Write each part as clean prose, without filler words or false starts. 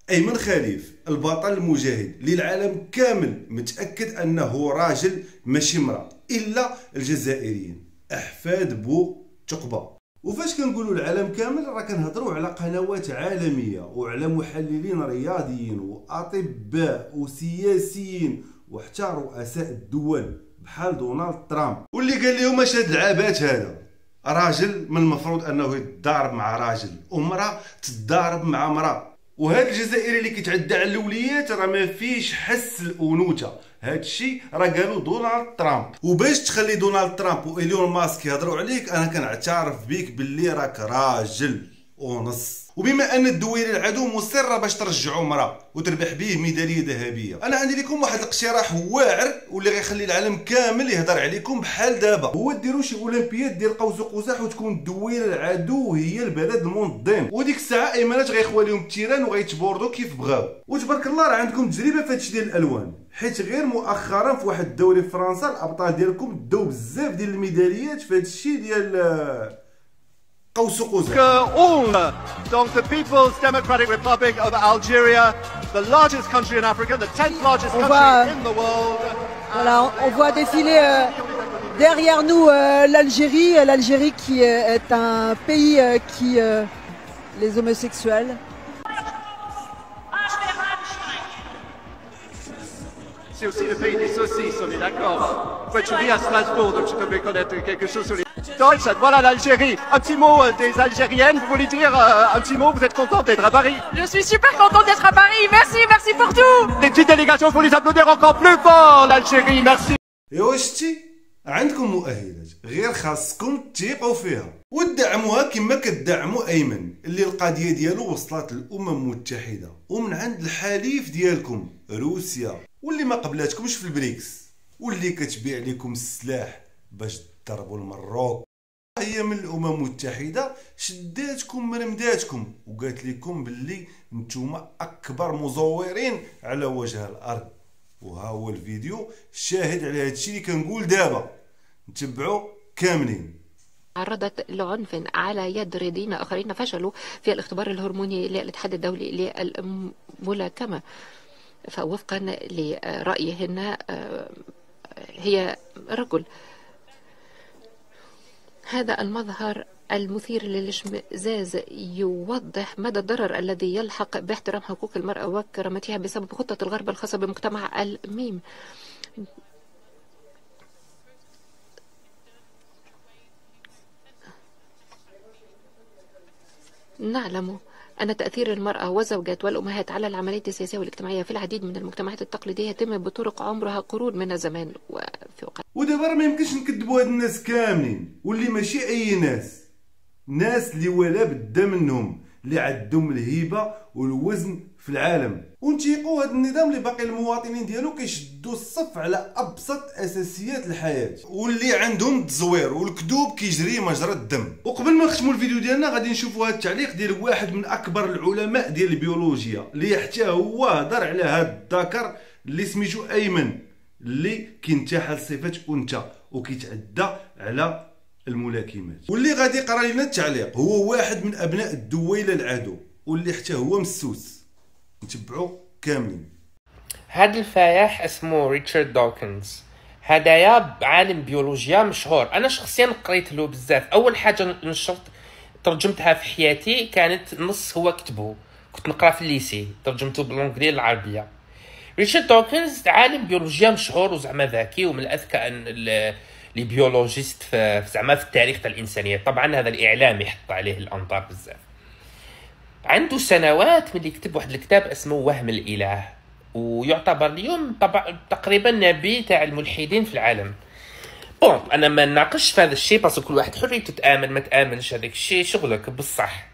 أيمن خليف البطل المجاهد اللي العالم كامل متأكد أنه راجل ماشي مرأة إلا الجزائريين أحفاد بو تقبة. وفاش كنقولوا العالم كامل راه كنهضروا على قنوات عالمية وعلى محللين رياضيين وأطباء وسياسيين وحتى رؤساء الدول بحال دونالد ترامب، واللي قال لهم اش هاد العبات هذا. راجل من المفروض انه يتضارب مع راجل ومراه تتضارب مع مراه، وهذا الجزائري اللي كيتعدى على الاوليات راه ما فيش حس الانوثه. هذا الشيء راه قالوا دونالد ترامب. وباش تخلي دونالد ترامب وايلون ماسك يهضروا عليك انا كنعترف بيك باللي راك راجل ونص. وبما ان الدويره العدو مصره باش ترجعوا مراه وتربح به ميداليه ذهبيه، انا عندي لكم واحد الاقتراح واعر واللي غيخلي العالم كامل يهضر عليكم بحال دابا، هو ديروا شي اولمبياد ديال قوس قزح وتكون الدويره العدو هي البلد المنظم، وديك الساعه ايمانات غيخوى لهم التيران وغيتبوردوا كيف بغاو. وتبارك الله راه عندكم تجربه في هادشي ديال الالوان، حيت غير مؤخرا في واحد الدوري في فرنسا الابطال ديالكم داو بزاف ديال الميداليات في هادشي ديال Donc the People's Democratic Republic of Algeria, the largest country in Africa, the 10th largest country in the world. Voilà, on voit défiler derrière nous l'Algérie, l'Algérie qui est un pays qui les homosexuels. C'est aussi le pays des saucisses, on est d'accord. Ouais, tu vis à Strasbourg, donc tu devais connaître quelque chose sur les Deutschland. Voilà l'Algérie. Un petit mot des Algériennes, vous voulez dire un petit mot, vous êtes contente d'être à Paris? Je suis super contente d'être à Paris, merci pour tout. Les petites délégations, pour les applaudir encore plus fort, l'Algérie, merci. ايوا شتي عندكم مؤهلات غير خاصكم تثيقوا فيها وتدعموها كما كتدعموا ايمن اللي القضيه ديالو وصلت للامم المتحده ومن عند الحليف ديالكم روسيا، واللي ما قبلاتكمش في البريكس، واللي كتبيع لكم السلاح باش تضربوا المروك. هي من الامم المتحده شداتكم مرمداتكم وقالت لكم باللي نتوما اكبر مزورين على وجه الارض. وها هو الفيديو شاهد على هادشي اللي كنقول دابا، نتبعوا كاملين. تعرضت لعنف على يد رياضيين اخرين فشلوا في الاختبار الهرموني للاتحاد الدولي للملاكمه، فوفقا لرايهن هي رجل. هذا المظهر المثير للاشمئزاز يوضح مدى الضرر الذي يلحق باحترام حقوق المرأة وكرامتها بسبب خطة الغرب الخاصة بمجتمع الميم. نعلم أن تأثير المرأة والزوجات والأمهات على العمليات السياسية والاجتماعية في العديد من المجتمعات التقليدية يتم بطرق عمرها قرون من الزمان ودابا ما يمكنش نكذبوا هاد الناس كاملين، واللي ماشي أي ناس اللي ولا بدا منهم، اللي عندهم الهيبة والوزن في العالم، ونتيقوا هذا النظام اللي باقي المواطنين ديالو كيشدوا الصف على ابسط اساسيات الحياه، واللي عندهم التزوير والكذوب كيجري مجرى الدم. وقبل ما نختموا الفيديو ديالنا غادي نشوفوا هذا التعليق ديال واحد من اكبر العلماء ديال البيولوجيا اللي حتى هو هضر على هذا الذكر اللي سميتو ايمن اللي كينتحل صفه انثى وكيتعدى على الملاكمات، واللي غادي يقرا لنا التعليق هو واحد من ابناء الدويله العدو واللي حتى هو مسوس. نتبعوا كاملين. هاد الفلاح اسمه ريتشارد دوكنز، هدايا عالم بيولوجيا مشهور. انا شخصيا قريت له بزاف. اول حاجه نشرت ترجمتها في حياتي كانت نص هو كتبه، كنت نقرا في الليسي، ترجمته بالانجليزيه للعربيه. ريتشارد دوكنز عالم بيولوجيا مشهور وزعما ذكي ومن الاذكى لي بيولوجيست في زعما في التاريخ تاع الانسانيه. طبعا هذا الاعلام يحط عليه الانظار بزاف. عنده سنوات ملي كتب واحد الكتاب اسمه وهم الاله، ويعتبر اليوم تقريبا نبي تاع الملحدين في العالم. بون انا ما ناقشش في هذا الشيء باسكو كل واحد حريته تامن ما تامنش، هذاك الشيء شغلك بصح.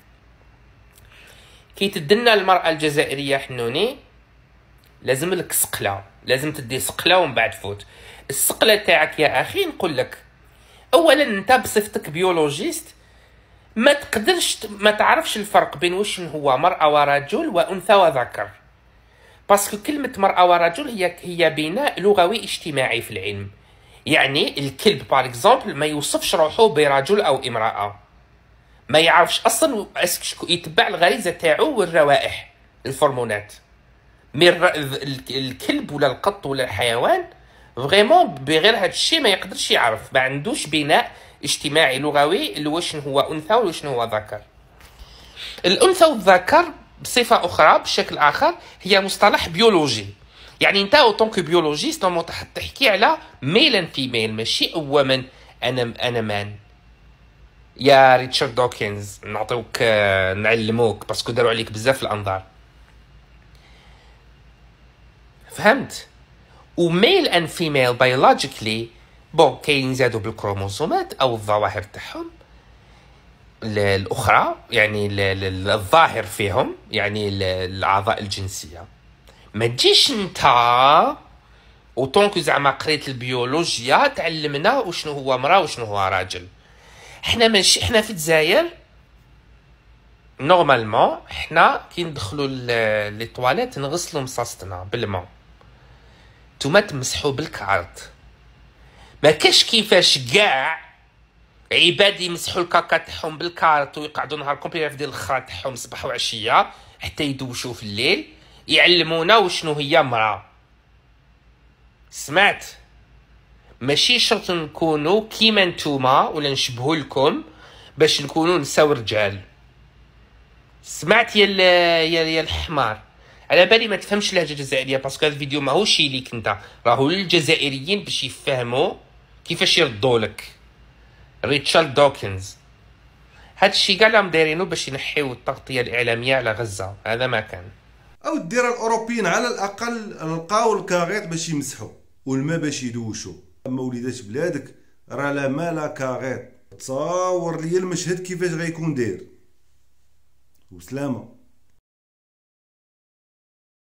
كي تدنا المراه الجزائريه حنوني لازم لك سقله، لازم تدي سقله ومن بعد فوت. السقله تاعك يا اخي نقول لك اولا انت بصفتك بيولوجيست ما تقدرش ما تعرفش الفرق بين واش هو مرأة ورجل وأنثى وذكر، باسكو كلمة مرأة ورجل هي بناء لغوي اجتماعي في العلم. يعني الكلب بار اكزومبل ما يوصفش روحه برجل أو امرأة، ما يعرفش أصلا يتبع الغريزة تاعو والروائح الهرمونات. مي الكلب ولا القط ولا الحيوان فريمون بغير هذا الشيء ما يقدرش يعرف، ما عندوش بناء اجتماعي لغوي لواش هو انثى وواش هو ذكر. الانثى والذكر بصفه اخرى بشكل اخر هي مصطلح بيولوجي. يعني انت اوطونك بيولوجيست تحكي على ميل اند فيميل، ماشي هو من انا مان. يا ريتشارد دوكنز نعطيوك نعلموك باسكو داروا عليك بزاف الانظار، فهمت؟ وميل اند فيميل بيولوجيكلي بون كاين زادوا بالكروموسومات او الظواهر تاعهم الاخرى، يعني الظاهر فيهم يعني الاعضاء الجنسيه. ما تجيش انت وطونك زعما قريت البيولوجيا تعلمنا وشنو هو مراه وشنو هو راجل. احنا في الجزائر نورمالمون احنا كي ندخلوا لي طواليت نغسلوا مصاصتنا بالماء، نتوما تمسحوا بالكارت. ما كاش كيفاش كاع عباد يمسحوا الكاكا تاعهم بالكارت ويقعدوا نهار كومبلي في ديال الخرا تاعهم صباح وعشيه حتى يدوشوا في الليل يعلمونا وشنو هي مراه. سمعت؟ ماشي شرط نكونوا كيما نتوما ولا نشبهوا لكم باش نكونوا نساو رجال. سمعت يا الحمار؟ على بالي ما تفهمش اللهجه الجزائريه باسكو هذا الفيديو ماهوش ليك انت، راهو للجزائريين باش يفهموا كيفاش يردوا لك. ريتشارد دوكنز هادشي كاع راهم دايرينو باش ينحيو التغطيه الاعلاميه على غزه، هذا ما كان. او الديره الاوروبيين على الاقل لقاو الكاغيط باش يمسحوا والماء باش يدوشوا. اما وليدات بلادك راه لا ما لا كاغيط. تصور لي المشهد كيفاش غيكون داير. وسلامه.